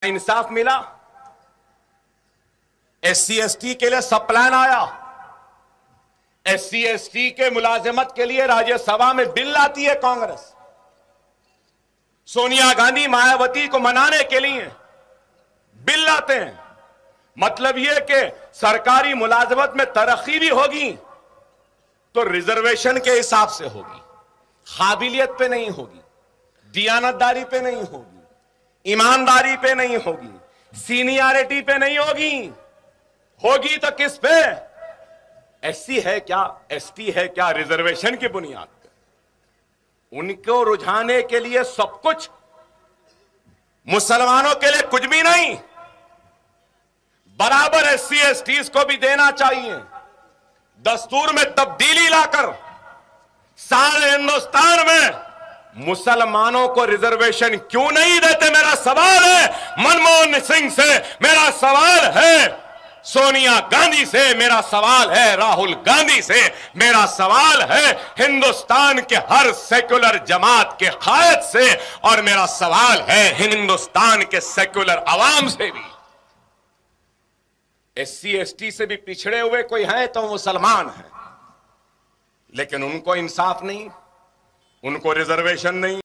इंसाफ मिला। SC ST के लिए सब प्लान आया। SC ST के मुलाजिमत के लिए राज्यसभा में बिल लाती है कांग्रेस। सोनिया गांधी मायावती को मनाने के लिए बिल लाते हैं। मतलब यह कि सरकारी मुलाजिमत में तरक्की भी होगी तो रिजर्वेशन के हिसाब से होगी, काबिलियत पे नहीं होगी, दियानतदारी पे नहीं होगी, ईमानदारी पे नहीं होगी, सीनियरिटी पे नहीं होगी। होगी तो किस पे? SC है क्या, ST है क्या, रिजर्वेशन की बुनियाद पे। उनको रुझाने के लिए सब कुछ, मुसलमानों के लिए कुछ भी नहीं। बराबर SC STs को भी देना चाहिए। दस्तूर में तब्दीली लाकर सारे हिंदुस्तान में मुसलमानों को रिजर्वेशन क्यों नहीं देते? मेरा सवाल है मनमोहन सिंह से, मेरा सवाल है सोनिया गांधी से, मेरा सवाल है राहुल गांधी से, मेरा सवाल है हिंदुस्तान के हर सेक्युलर जमात के कायद से, और मेरा सवाल है हिंदुस्तान के सेक्युलर अवाम से भी। SC ST से भी पिछड़े हुए कोई हैं तो मुसलमान हैं, लेकिन उनको इंसाफ नहीं, उनको रिजर्वेशन नहीं।